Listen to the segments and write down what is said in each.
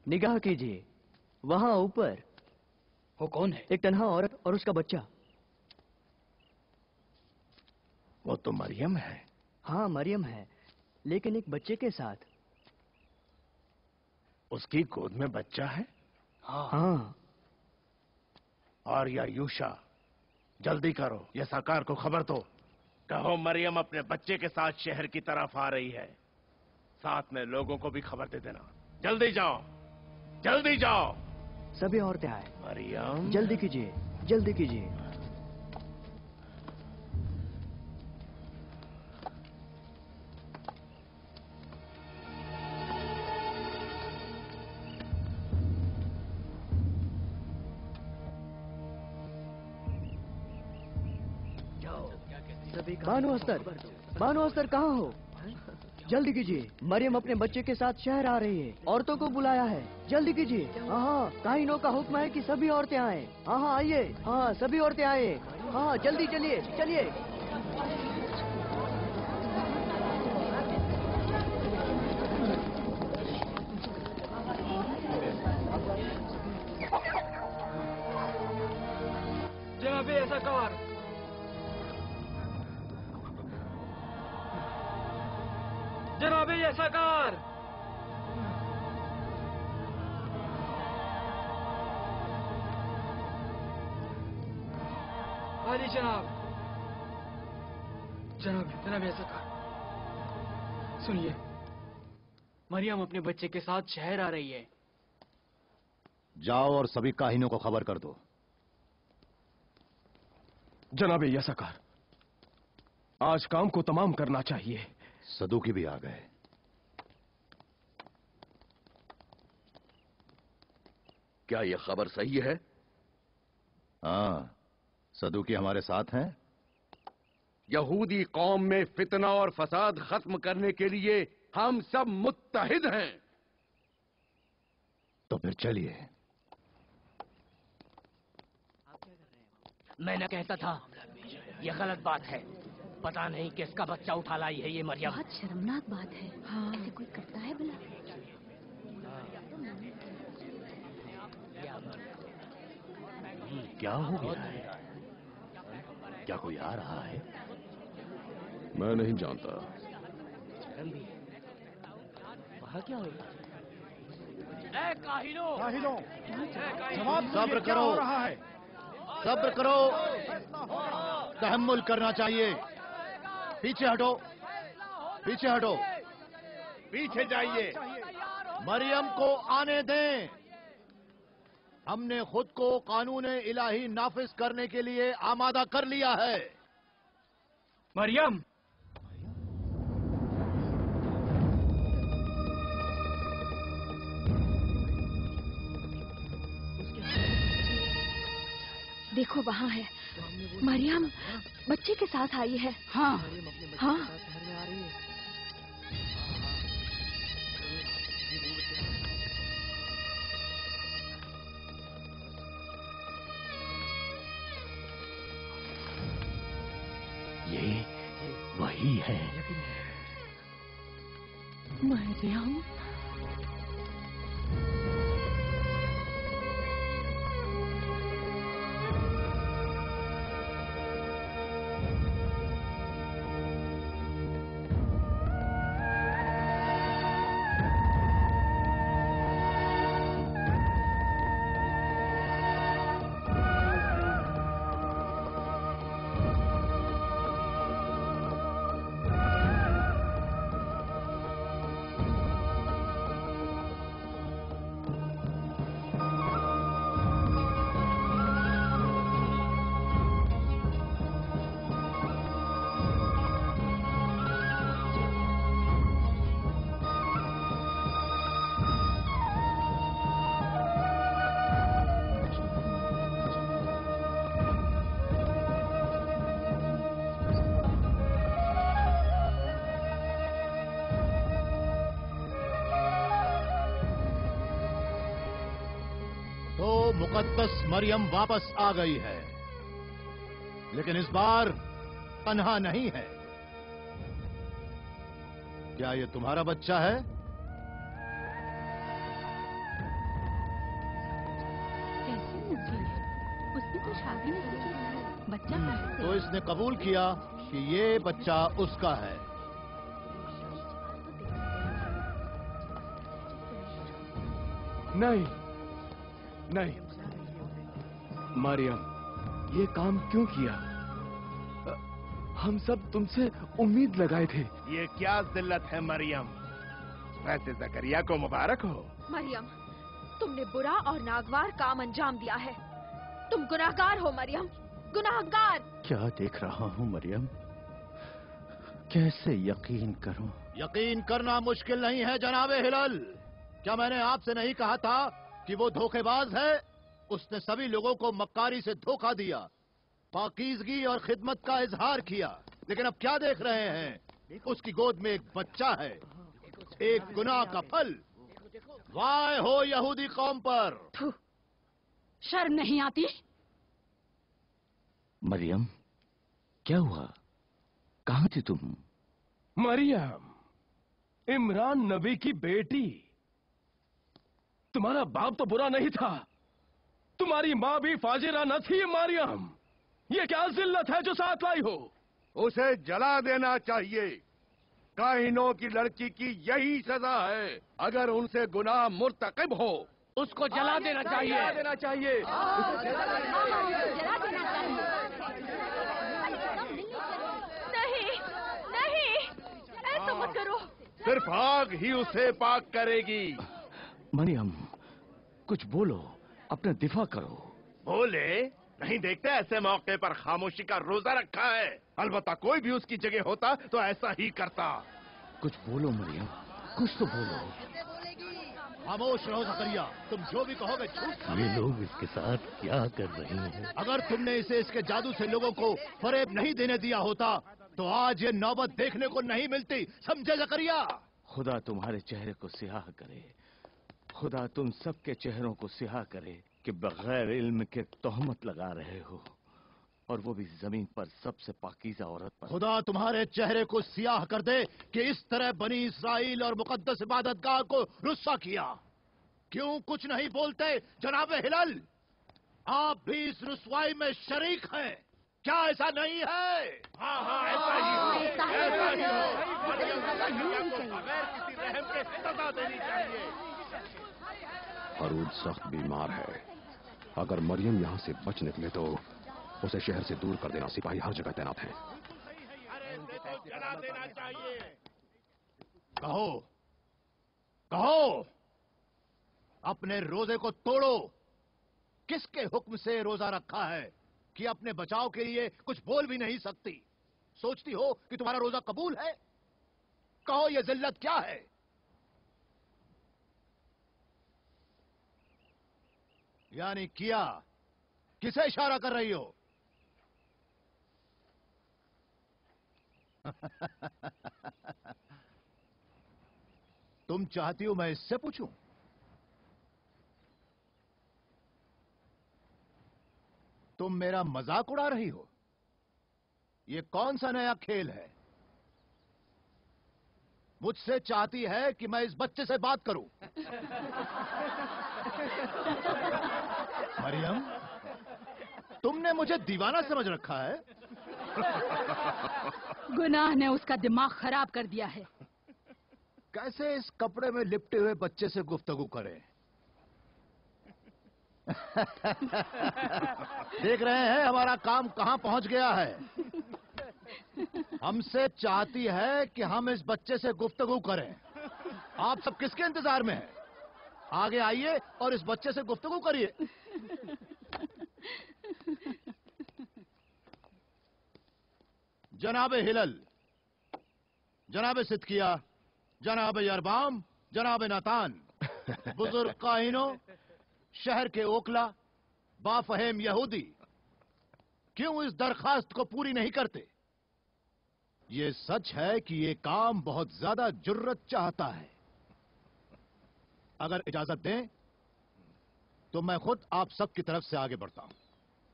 निगाह कीजिए, वहां ऊपर। वो कौन है? एक तन्हा औरत और उसका बच्चा। वो तो मरियम है। हाँ, मरियम है, लेकिन एक बच्चे के साथ। उसकी गोद में बच्चा है? हाँ। और या यूशा, जल्दी करो, ये सरकार को खबर दो। कहो मरियम अपने बच्चे के साथ शहर की तरफ आ रही है। साथ में लोगों को भी खबर दे देना। जल्दी जाओ, जल्दी जाओ। सभी औरतें आए। मरियम, जल्दी कीजिए, जल्दी कीजिए। बानो अस्तर, बानो अस्तर कहाँ हो? जल्दी कीजिए, मरियम अपने बच्चे के साथ शहर आ रही है। औरतों को बुलाया है, जल्दी कीजिए। हाँ, काहिनों का हुक्म है कि सभी औरतें आए। हाँ आइए, हाँ सभी औरतें आए। हाँ जल्दी चलिए, चलिए। जनाबे सरकार, जनाबे सरकार। हाजी जनाब। जनाबे सरकार, सुनिए, मरियम अपने बच्चे के साथ शहर आ रही है। जाओ और सभी काहिनों को खबर कर दो। जनाबे यसकार, आज काम को तमाम करना चाहिए। सदूकी भी आ गए। क्या यह खबर सही है? हाँ, सदूकी हमारे साथ हैं। यहूदी कौम में फितना और फसाद खत्म करने के लिए हम सब मुत्तहिद हैं। तो फिर चलिए। मैं न कहता था, यह गलत बात है। पता नहीं किसका बच्चा उठा लाई है ये मरियम। बहुत शर्मनाक बात है। हाँ, ऐसे कोई करता है भला? क्या हो गया है? क्या कोई आ रहा है? मैं नहीं जानता। वहाँ क्या हो? काहिनो, सब्र करो, सब्र करो, तहम्मुल करना चाहिए। पीछे हटो, पीछे हटो, पीछे जाइए। मरियम को आने दें। हमने खुद को कानून इलाही नाफिज करने के लिए आमादा कर लिया है। मरियम, देखो वहाँ है, मरियम बच्चे के साथ आई है। हाँ हाँ, ये वही है। मरियम, मुकद्दस मरियम वापस आ गई है, लेकिन इस बार तन्हा नहीं है। क्या ये तुम्हारा बच्चा है? उसने तो शादी नहीं की, बच्चा कहाँ से? तो इसने कबूल किया कि ये बच्चा उसका है। नहीं नहीं, मरियम, ये काम क्यों किया? हम सब तुमसे उम्मीद लगाए थे। ये क्या जिल्लत है मरियम? वैसे जकरिया को मुबारक हो। मरियम, तुमने बुरा और नागवार काम अंजाम दिया है। तुम गुनाहगार हो मरियम, गुनाहगार। क्या देख रहा हूँ मरियम? कैसे यकीन करूं? यकीन करना मुश्किल नहीं है जनाबे हिलाल। क्या मैंने आपसे नहीं कहा था कि वो धोखेबाज है? उसने सभी लोगों को मक्कारी से धोखा दिया, पाकीज़गी और खिदमत का इजहार किया, लेकिन अब क्या देख रहे हैं? उसकी गोद में एक बच्चा है, एक गुनाह का फल। वाह हो यहूदी कौम पर! शर्म नहीं आती? मरियम, क्या हुआ? कहाँ थी तुम? मरियम, इमरान नबी की बेटी। तुम्हारा बाप तो बुरा नहीं था, तुम्हारी माँ भी फाजिरा न थी। मरियम, ये क्या जिल्लत है जो साथ लाई हो? उसे जला देना चाहिए। काहिनों की लड़की की यही सजा है। अगर उनसे गुनाह मुर्तकिब हो, उसको जला देना चाहिए। जला देना चाहिए। नहीं नहीं, ऐसा मत करो। सिर्फ आग ही उसे पाक करेगी। मरियम, कुछ बोलो, अपना दिफा करो। बोले? नहीं देखते ऐसे मौके पर खामोशी का रोजा रखा है। अलबत्ता कोई भी उसकी जगह होता तो ऐसा ही करता। कुछ बोलो मरियम, कुछ तो बोलो। खामोश रहो जकरिया, तुम जो भी कहोगे झूठ। ये लोग इसके साथ क्या कर रहे हैं? अगर तुमने इसे इसके जादू से लोगों को फरेब नहीं देने दिया होता तो आज ये नौबत देखने को नहीं मिलती। समझे जकरिया? खुदा तुम्हारे चेहरे को सियाह करे। खुदा तुम सबके चेहरों को सियाह करे कि बगैर इल्म के तोहमत लगा रहे हो, और वो भी जमीन पर सबसे पाकीज़ा औरत पर। खुदा तुम्हारे चेहरे को सियाह कर दे कि इस तरह बनी इस्राइल और मुकद्दस इबादतगाह को रुस्वा किया। क्यों कुछ नहीं बोलते जनाब हिलाल? आप भी इस रुस्वाई में शरीक हैं, क्या ऐसा नहीं है? हाँ हाँ, ऐसा ही हो, ऐसा ही हो। मरियम जकरिया को बगैर किसी रहम के सजा देनी चाहिए। हारून सख्त बीमार है। अगर मरियम यहाँ से बच निकले तो उसे शहर से दूर कर देना। सिपाही हर जगह तैनात हैं। अरे इसे तो जला देना चाहिए। कहो कहो, अपने रोजे को तोड़ो। किसके हुक्म से रोजा रखा है कि अपने बचाव के लिए कुछ बोल भी नहीं सकती? सोचती हो कि तुम्हारा रोजा कबूल है? कहो ये जिल्लत क्या है? यानी किया, किसे इशारा कर रही हो? तुम चाहती हो मैं इससे पूछूं? तुम मेरा मजाक उड़ा रही हो? ये कौन सा नया खेल है? मुझसे चाहती है कि मैं इस बच्चे से बात करूं। मरियम, तुमने मुझे दीवाना समझ रखा है? गुनाह ने उसका दिमाग खराब कर दिया है। कैसे इस कपड़े में लिपटे हुए बच्चे से गुफ्तगू करें? देख रहे हैं हमारा काम कहां पहुंच गया है। हमसे चाहती है कि हम इस बच्चे से गुफ्तगू करें। आप सब किसके इंतजार में हैं? आगे आइए और इस बच्चे से गुफ्तगू करिए। जनाबे हिलल, जनाबे सिदकिया, जनाबे यरबाम, जनाबे नातान, बुजुर्ग काहिनों, शहर के ओकला, बाफहम यहूदी, क्यों इस दरखास्त को पूरी नहीं करते? ये सच है कि ये काम बहुत ज्यादा जुर्रत चाहता है। अगर इजाजत दें तो मैं खुद आप सब की तरफ से आगे बढ़ता हूं।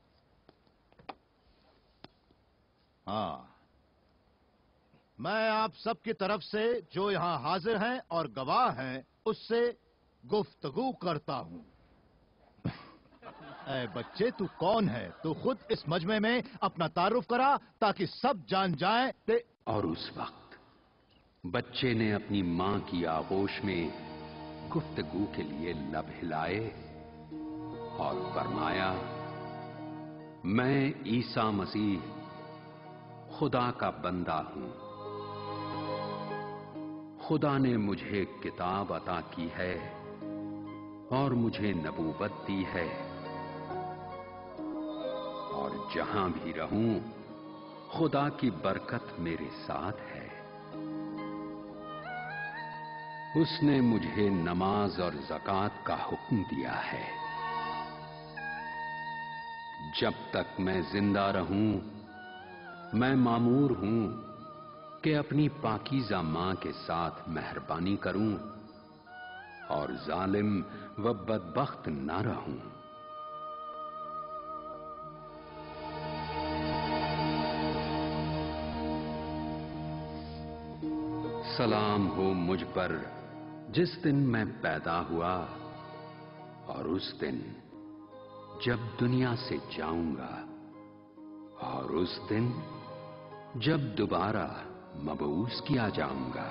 हाँ, मैं आप सब की तरफ से जो यहां हाजिर हैं और गवाह हैं उससे गुफ्तगू करता हूं। اے بچے تو کون ہے؟ تو خود اس مجمع میں اپنا تعارف کرا تاکہ سب جان جائیں کہ... اور اس وقت بچے نے اپنی ماں کی آغوش میں گفتگو کے لیے لب ہلائے اور فرمایا، میں عیسیٰ مسیح خدا کا بندہ ہوں۔ خدا نے مجھے کتاب عطا کی ہے اور مجھے نبوت دی ہے، اور جہاں بھی رہوں خدا کی برکت میرے ساتھ ہے۔ اس نے مجھے نماز اور زکوٰۃ کا حکم دیا ہے۔ جب تک میں زندہ رہوں میں مامور ہوں کہ اپنی پاکیزہ ماں کے ساتھ مہربانی کروں اور ظالم و بدبخت نہ رہوں۔ سلام ہو مجھ پر جس دن میں پیدا ہوا اور اس دن جب دنیا سے جاؤں گا، اور اس دن جب دوبارہ مبعوث کیا جاؤں گا۔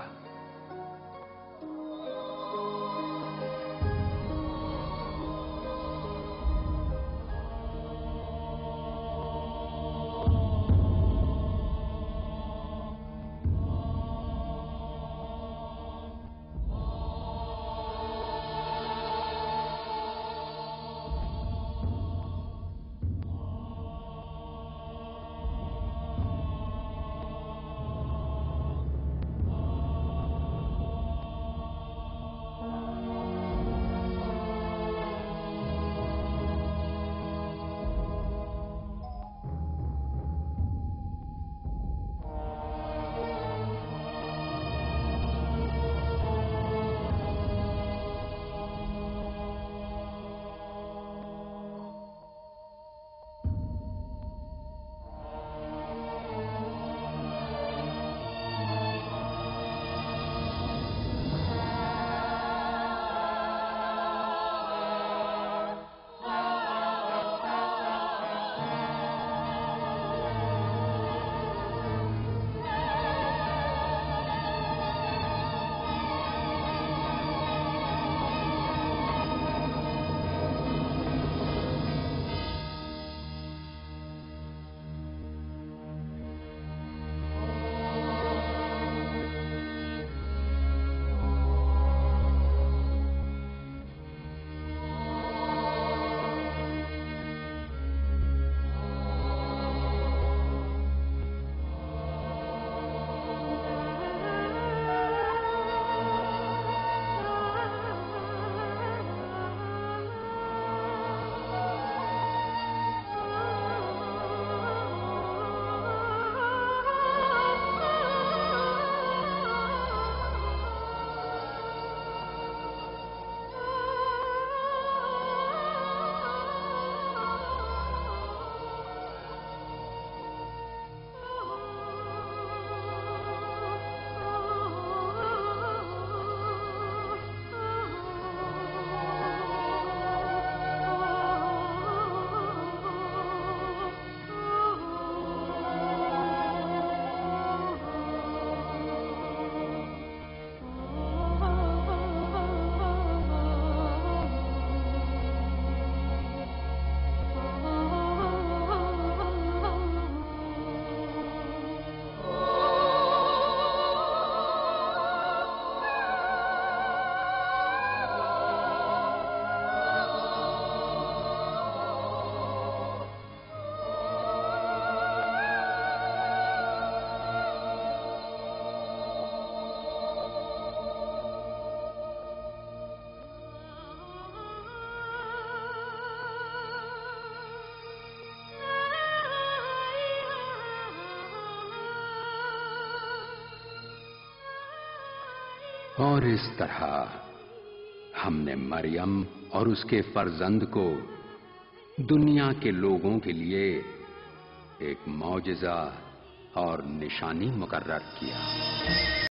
اور اس طرح ہم نے مریم اور اس کے فرزند کو دنیا کے لوگوں کے لیے ایک معجزہ اور نشانی مقرر کیا۔